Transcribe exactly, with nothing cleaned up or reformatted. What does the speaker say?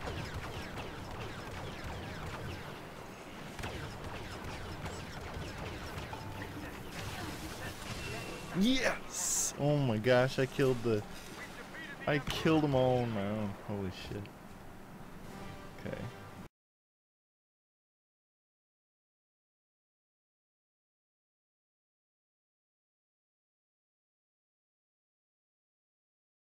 Yes! Oh my gosh, I killed the... I killed them all on my own. Holy shit. Okay.